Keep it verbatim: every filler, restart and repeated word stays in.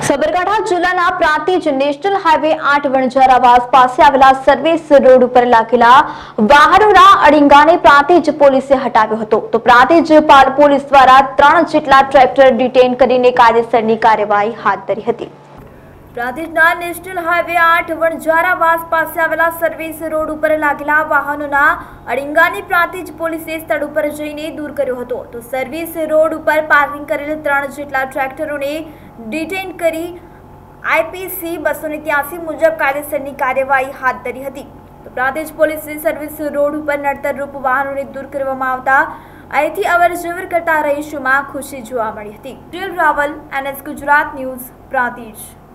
સાબરકાંઠા જિલ્લાના Prantij national highway આઠ વણઝારાવાસ પાસે આવેલા સર્વિસ રોડ ઉપર લાગેલા વાહનોના અડીંગાને પ્રાંતિજ પોલીસે હટાવ્યો હતો તો પ્રાંતિજ પાલ પોલીસ દ્વારા ત્રણ જેટલા ટ્રેક્ટર ડિટેન કરીને કાયદેસરની કાર્યવાહી હાથ ધરી હતી। પ્રાંતિજના નેશનલ હાઈવે આઠ વણઝારાવાસ પાસે આવેલા સર્વિસ રોડ ઉપર લાગેલા વાહનોના અડીંગાને પ્રાંતિજ પોલીસે સ્થળ ઉપર જઈને દૂર કર્યો હતો તો સર્વિસ રોડ ઉપર પાર્કિંગ કરેલ ત્રણ જેટલા ટ્રેક્ટરોને ડિટેન કરી આઈપીસી બસો ત્યાસી મુજબ કાયદેસરની કાર્યવાહી હાથ ધરી હતી તો પ્રાંતિજ પોલીસે સર્વિસ રોડ ઉપર નડતરરૂપ વાહનોને દૂર કરવામાં આવતા અહીંથી અવર જવર કરતા રહીશોમાં ખુશી જોવા મળી હતી। Raval, N S Gujarat news, Prantij.